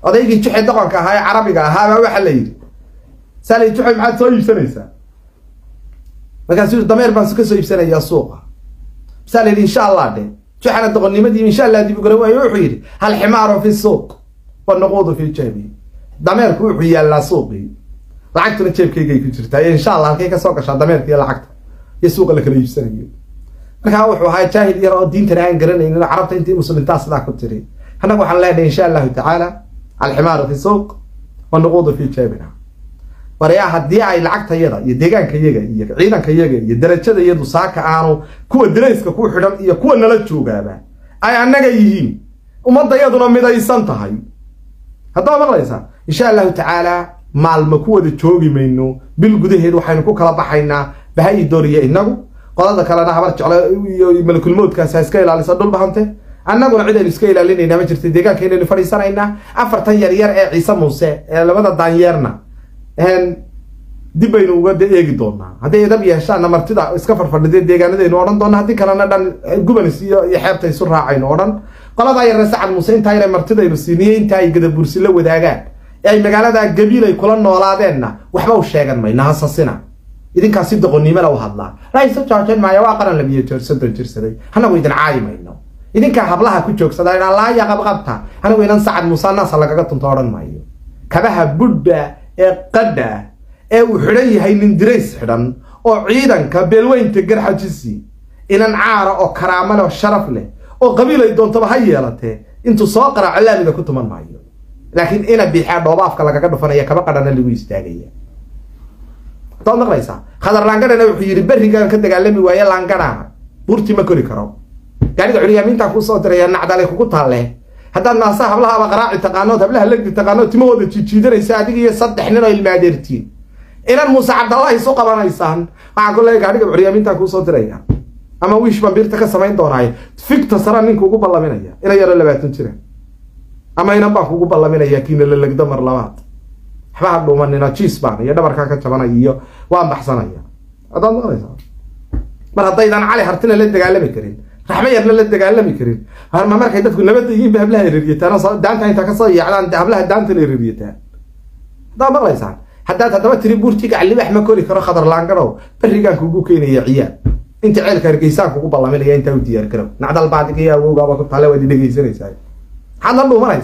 odaygii jixi dhaqanka ahaa Carabiga ahaa waxa la yiri salay jixi maxaad soo iibsanaysaa markaas uu dameer baan ka soo iibsanayaa suuqa salay insha Allah de jixana doqonimadii insha Allah dib u garawaayo wuxuu yiri hal ximaaru fi suuq wa naquudu fi jabi dameerku wuxuu yaalaa suuqii lacagtuna jeebkayga ku jirtaa insha Allah halkay ka soo gashaa dameerkii lacagta iyo suuqa la kala iibsanayo markaa wuxuu ahaa jaahil yar oo diinta aan garanaynin carabta intii muslimiinta sidaa ku tiri anagu waxaan leenahay insha Allah ta'ala al ximaaru fi suuq wa naquudu fi jabina wariyaa hadii ay lacagtayada iyo deegaankayaga iyo ciidankayaga iyo darajada iyadu saaka aanu kuwa dareyska ku xidhan iyo kuwa nala joogaaba ay anaga yihiin ummadayaduna midaysan tahay haddaba maqlaysaa insha Allah ta'ala maalma ku wada joogi mayno bil gudaheed waxaynu ku kala baxaynaa bahay dooriye inagu qolada kalena habar jeclo iyo malakul moodkaas iska ilaalisa dhul bahante annaguna cid ay iska ilaalinayna ma jirto deegaankeena fadhiisanayna afartan yar yar ee Ciise Muuse ee labada daanyeerna dib baynu uga eegi doonaa haddii edab yeeshaan martida iska farfadhiday deegaanadeenu odhan doonaa haddii kalena dhan gubanis iyo xeebta isu raacayno odhan qolada yar Sacad Muuse inta ay martidaynu siinay inta ay gadabursi la wadaagaan ay magaalada Gabiil ay kula noolaadeenna waxba u sheegan mayna hasasina idinkaasi doqonnimo la hadlaa raayso jaajan ma waa qaran labiyo jirsaday hana weydin caayimayno idinka hablaha ku joogsaday Allah ya qabqabta hana weynan Sacad Muuse naas lagaga tunto odhan maayo kabaha budda ee qada ee uu xidhan yahay nin direys xidhan oo ciidanka beelweynta garxajisi inan caara oo karaamo leh oo sharaf leh oo qabiil ay doonto ha yeelatee intuu soo qaraac laamiga ku tuman maayo laakiin ina biixaa dhoobaafka lagaga dhufanaya kaba qadhana lagu istaagaya toona qaysa khadar laangadana wuxuu yiri barigaan ka dagaalami waaya laangadana burti ma kori karo gaariga xuriyaaminta ku soo diraya nacdalay kugu taale haddaan naasa hablaha aba qaraaci taqaanood hablaha lagdi taqaanood timahooda jiijiidanaysa adiga iyo saddex nin oo ilmaadeertiin inan Muuse Cabdallah isu qabanaysaan waxa kulay gaariga xuriyaaminta ku soo diraya ama wiish bambirta ka samayn doonay fikta sara ninku ugu ballaminaya ina yar 20 jira ama ina baa kugu ballaminaya kiina la lagdo mar labaad waxba dhuumanina jiis baan iyo dhabarka ka jabanay iyo waan baxsanaya adan maqlaysaa mar haddaydan cali hartina la dagaalami karin raxma yarna la dagaalami karin ma markay dadku nabad yihiin hablaha iririyataan daanta inta ka soo yaacdaan hablaha daanta la iririyataan adan maqlaysaa hadaba tiri burtiga allibax ma kori karo khadar laangaro barigaan kugu keenaya ciyaar inta ceelka hargeysaan kugu ballaminaya inta u diyaar garow nacdal baadiga awowga ku taale wadi dhageysanaysaa hada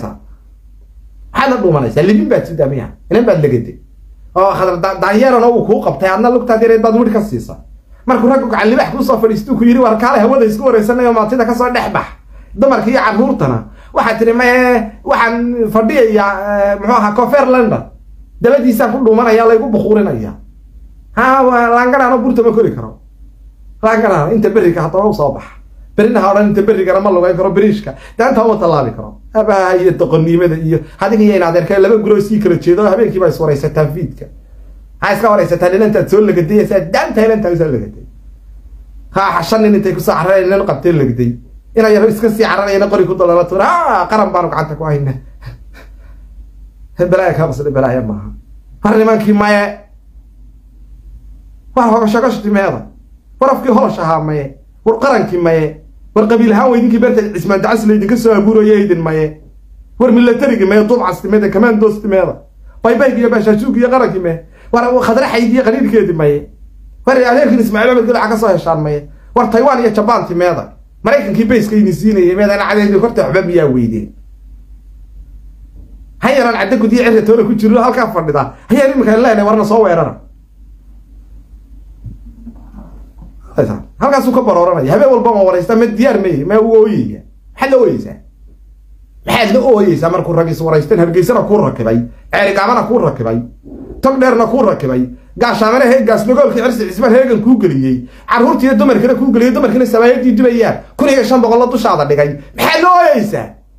dhuumanaysaa libin baad sidamiya inaan baad lagaday oo khadar daanyeerana uu ku qabtay adna lugta direed baad wadi ka siisa markuu rag gacan libax ku soo fadhiisto ku yiri war kaale hawada isku wareysanayo maatida ka soo dhaxbax dumarka iyo carruurtana waxa tiri ma waxaan fadhiyaa muxuu ahaa Cofer London dabadiisa ku dhuumanaya la igu buquurinaya laangarana burta ma kori karo laangarana inta bariga hadaba u soo bax برينا هاران انت بريغا ما لوغاي كرو بريشكا دانتا ما تلابي كرو ابا هي دقنيمده iyo hadiga in adeerka laba guroosi kala jeedo habeenkii bay iswaraysataa fiidka ha iska waraysataa inta soo lagadeeyay daanta inta soo lagadeey ha xashan intay ku soo xareen in qabteen lagadeey ina yar iska sii xareen qori ku dolala tura qaran baan gacanta ku hayna heblaaya ka basay heblaaya ma harnimankii maye war hoga shaqashti meeda warafkii holashaha maye war qarankii maye war qabiilhaan weydinki barta ismaan dacas leedin soo abuurayeen maye war militariga maye dub castimada kamaan doostimada bay iyo baashaasuuq iyo qarankii maye war khadra xaydiye qariirkeedii maye war adeerkii Ismaaciil Ahmed Gulac ka soo heshaan maye war Taiwan iyo Japan timada Mareykankii bayska inisiinayay meedana cadeeyay korta waxba miyaa weydeen hayaran cadda ku diicay toona ku jiro halka fadhida hayaan imika leeyahay warna soo weerara halkaas uu ka barooranay habeen walba ma waraysta mid diyaar ma ooyiga xal ooyisa markuu ragis waraysteen hargeysana ku rakibay ceerigaabana ku rakibay tog dheerna ku rakibay gaashaamana heegaas nogolkii cirsi cismaan heegan ku galiyay carruurtii dumarkana ku galiyay dumarkana sabaayadii dubayaan 1500 dushaada dhigay maxaa ooyisa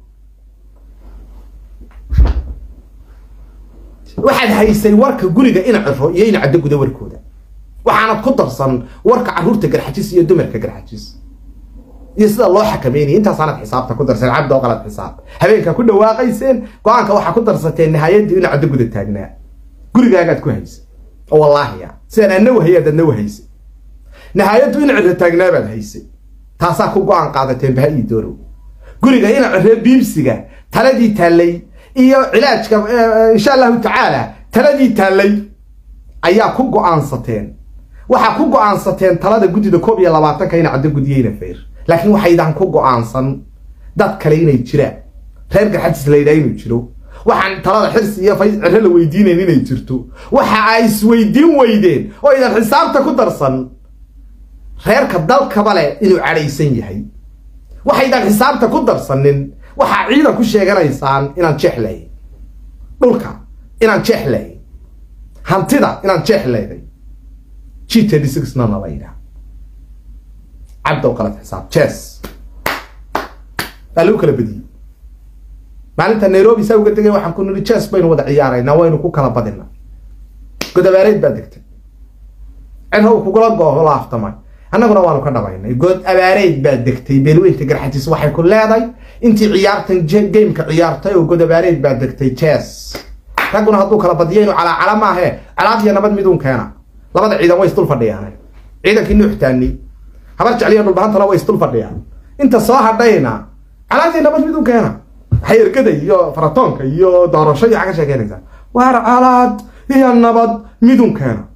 waxaad haysay warka guriga in ciro iyo in cadda guda warkooda waxaanad ku darsan warka carruurta garxajis iyo dumarka garxajis iyo sida loo xakameeyay inta sanad xisaabta ku darsan cabdo qalad xisaab habeenka ku dhawaaqayseen go'aanka waxa ku darsateen nihayadii in cadda guda taagnaa gurigaagaad ku haysay oo wallahi ya seenana wahayadna wahaysay nihayadu in cadda taagnaa baad haysay taasa ku go'aan qaadateen baa ii dooro guriga in cadda biibsiga taladii talay iyo cilaajka insha Allah taala taladii taalay ayaa ku go'aansateen waxa ku go'aansateen talada gudida 22 ka in cad gudiyayna feer laakiin waxaydan ku go'aansan dad kale inay jiraan reer garxajis leeyahay inuu jiro waxaan talada xirsi iyo fayz la weydiineen inay jirto waxa ay isweydiin weydeen oo idan xisaabta ku darsan reerka dalka bale inuu cadaysan yahay waxaydan xisaabta ku darsanin waxa ciida ku sheeganaysaan inaan jeexlay dhulka inaan jeexlay hantida inaan jeexlay G36 nana layra abdo qalat xisaab chess baluu kala badiyay maalinta Nairobi saa uga tagay waxaan ku niri chess baynu wada ciyaaraynaa waynu ku kala badinaa godabaareed baa degtay anoo ku kala gooho laaftamay annaguna waanu ka dhabaynay god abaareed baa degtay beelweynta garxatiis waxay ku leedahay intii ciyaartan game-ka ciyaartay oo god abaareed baa degtay chess raguna hadduu kala badiyayno cala maahe calaaqya nabad midun keena labada ciidan way isdul fadhiyaan ciidankii nuuxtaani habar jecliya dhulbahantana way isdul fadhiyaan inta soo hadhayna calaaqya nabad midun keena xayrkada iyo faratoonka iyo doorasho iyo xaga sheeganaysa waar calaad iyo nabad midun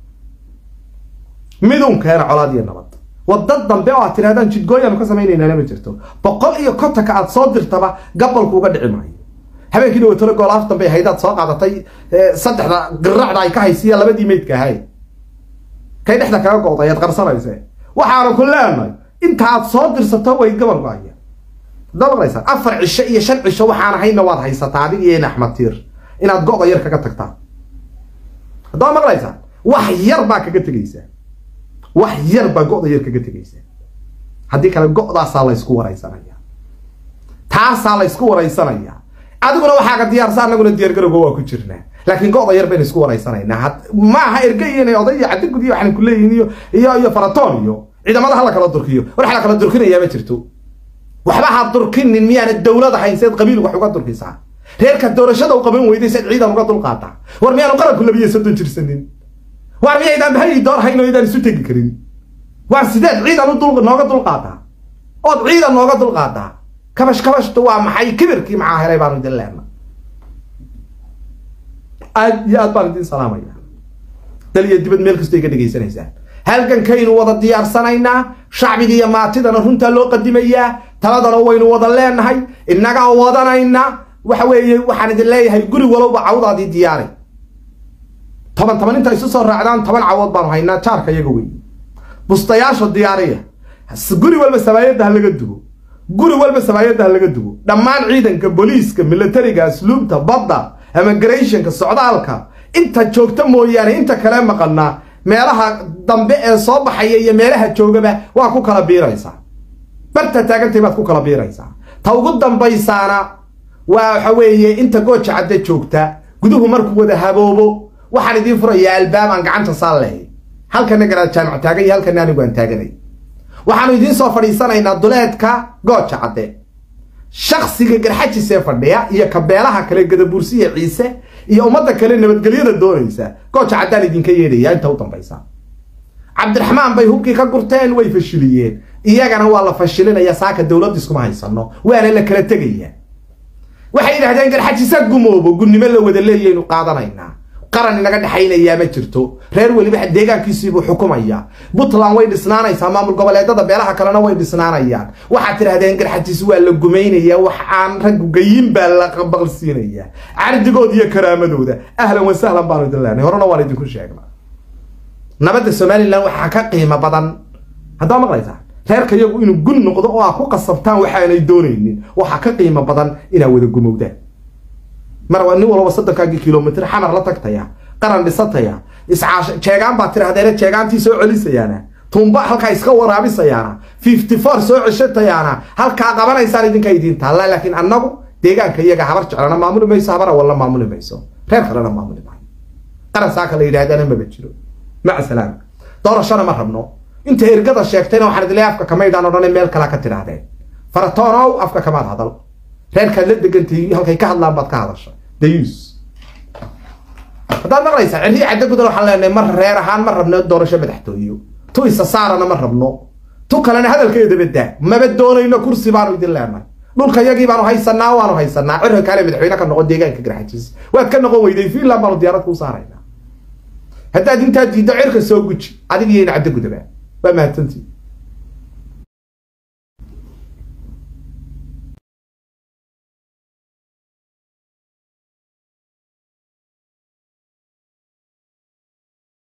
keena calaad iyo nabad wadad dambe oo tiraadaan jidgooyaan ka sameeynayna ma jirto 100 iyo kontonka aad soo dirtaba gabalku uga dhici maayo habeenkii oo tolo gool aftan bay haydaad soo qaadatay saddexda qiracda ay ka haysiya labadii meedka ahay kay dhexda kaga go'day aad qarsanaysa waxaanu ku leenahay inta aad soo dirsato way gabal baaya dabaraysa 4 cisho iyo 5 cisho waxaan hayna waad haysataa adiga iyo Axmed Tiir inaad go'da yar kaga tagtaa hadaa maqlaysa wax yar baa kaga tagaysa wax yar baa go'da yar kaga tagaysa hadii kale go'daas la isku waraysanaya taas la isku waraysanaya adiguna waxa ka diyaarsan anaguna diyaar garowga waa ku jirnaa laakiin go'da yar baan isku waraysanayna ma aha ergayeen oday cad gudiyo waxaan ku leeyahay iyo faratoon iyo ciidamada hal kala durkiyo waxa la kala durkinaya ma jirto waxba ha durkinin miyaan dawladda haysid qabiil wax uga durkisa reerka doorashada u qaban weyday sad ciidan uga dul qaata war miyaan qaranku labiye 30 jirsanin war miyaydan bahay door hayno idan isu tagi karin war sideed ciidan u dul nooga dul qaata oo ciidan nooga dul qaata kabash waa maxay kibirkii maxaa helay baan dileena aad baan idin salaamaya daliya dibad meel kasta iga dhageysanaysaa halkan kaynu wada diyaarsanaynaa shacbiga iyo maatidana runta loo qadimayaa taladana waynu wada leenahay inaga wadanayna waxa weeye waxaan idin leeyahay guri walba cawdaadii diyaaray toban inta isu soo raacdaan 10 cawd baan haynaa jaarka iyaga weey bustayaasha diyaariya guri walba sabaayada laga dubo guri walba sabaayada laga dubo dhammaan ciidanka booliiska militariga asluubta badda immigrationka socdaalka inta joogta mooyaane inta kale maqalna meelaha dambe ee soo baxaya iyo meelaha joogaba waa ku kala biiraysa barta taagantay baad ku kala biiraysa ta ugu dambaysaana waxa weeye inta gooja cadde joogta guduhu markuu wada haboobo waxaan idin furayaa albaab aan gacanta saalay halkan garaad jaamac taagay halkan anigu aan taaganay waxaanu idin soo fadhiisanaynaa duleedka gooja cadde shakhsiga garxajis ee fadhiya iyo kabeelaha kale gadabuursiga ciise iyo umada kale nabadgelyada doonaysa gooja cadaan idinka yeedhaya inta u dambaysa Cabdiraxmaan bay hubkii ka gurteen way fashiliyeen iyagana waa la fashilinaya saaka dawladda isku ma haysano waana la kala tagayaa waxay yiraahdeen garxajisa gumoobo gudnimo la wada leeyaynu qaadanaynaa qaran inaga dhaxaynaya ma jirto reer waliba deegaankiisii xukumaya Puntland way dhisnaanaysaa maamul goboleedada beelaha kalena way dhisnaanayaan waxa tiraahdeen garxajis waa la gumeynaya wax aan rag gayin baa la qabalsiinaya ardigood iyo karaamadooda ahlan wa sahlan baan idin leenahay horena waan idin ku sheegnaa nabadda Soomaaliland waxa ka qiimo badan hadaa maqlaysaa reerka iyagu inuu gun noqdo oo ku qasabtaan waxa aanay doonaynin waxa ka qiimo badan inaa wada gumowdaan marwa nin walba 30 kiiloomitir xamar la tagtaya qaran dhisataya iscaash jeegaan baa tiraahdeena jeegaantii soo celisayana tumba halka iska waraabisayaana 54 soo ceshatayaana halka qabanaysan idinka idin taala laakiin annagu deegaanka iyaga habar jeclana maamul mayso habara wala maamul mayso reer kalena maamul maayo qaran saaka la yiraahdaana ma bajiro ma salaam doorashada ma rabno inta ergada sheegtayna waxaan idin leeyahay afka kameydaan oo dhan meel kala ka tiraahday faratoonow afka kama hadal reerka la degantay halkay ka hadlaan baad ka hadashay dayus haddaan maqlaysaa cirri cadda gudan waxaan leenahay mar reer ahaan ma rabno doorasho madaxtooyo tu isa saarana ma rabno tu kalena hadalkeeda badaa maba doonayno kursi baanu idin leenahay dhulka yagii baanu haysanaa cirka kale madaxweyne ka noqon deegaanka Garxajis waad ka noqon weyday Finland baanu diyaarad ku saarayna haddaad inta diido cirka soo guji adiga iyo Cabdi Gudaba ba mahadsantii